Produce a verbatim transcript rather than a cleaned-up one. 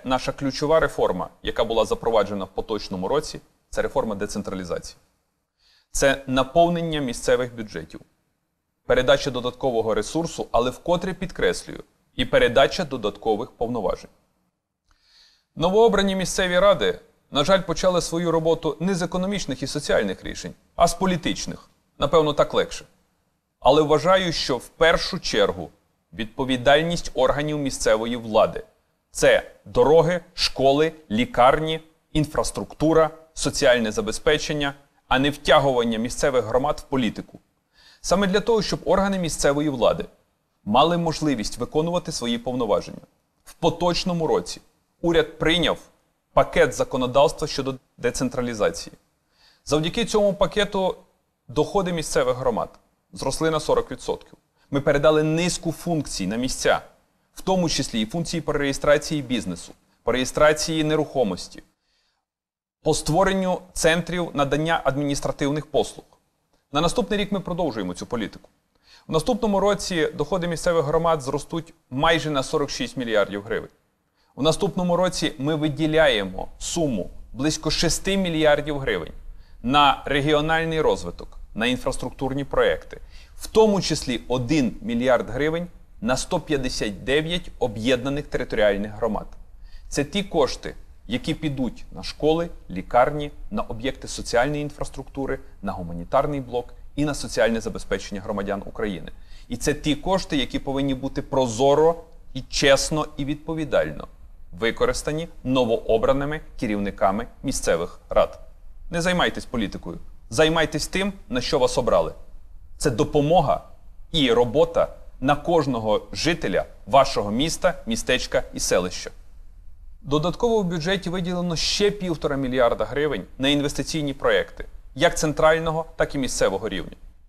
наша ключова реформа, яка була запроваджена в поточному році, це реформа децентралізації. Це наповнення місцевих бюджетів, передача додаткового ресурсу, але вкотре підкреслюю, і передача додаткових повноважень. Новообрані місцеві ради, на жаль, почали свою роботу не з економічних і соціальних рішень, а з політичних. Напевно, так легше. Але вважаю, що в першу чергу відповідальність органів місцевої влади – це дороги, школи, лікарні, інфраструктура, соціальне забезпечення, а не втягування місцевих громад в політику. Саме для того, щоб органи місцевої влади мали можливість виконувати свої повноваження. В поточному році уряд прийняв пакет законодавства щодо децентралізації. Завдяки цьому пакету доходи місцевих громад зросли на сорок відсотків. Ми передали низку функцій на місця, в тому числі і функції по реєстрації бізнесу, по реєстрації нерухомості, по створенню центрів надання адміністративних послуг. На наступний рік ми продовжуємо цю політику. У наступному році доходи місцевих громад зростуть майже на сорок шість мільярдів гривень. У наступному році ми виділяємо суму близько шести мільярдів гривень на регіональний розвиток, на інфраструктурні проекти, в тому числі один мільярд гривень на сто п'ятдесят дев'ять об'єднаних територіальних громад. Це ті кошти, які підуть на школи, лікарні, на об'єкти соціальної інфраструктури, на гуманітарний блок і на соціальне забезпечення громадян України. І це ті кошти, які повинні бути прозоро і чесно і відповідально використані новообраними керівниками місцевих рад. Не займайтесь політикою, займайтесь тим, на що вас обрали. Це допомога і робота на кожного жителя вашого міста, містечка і селища. Додатково в бюджеті виділено ще півтора мільярда гривень на інвестиційні проекти, як центрального, так і місцевого рівня.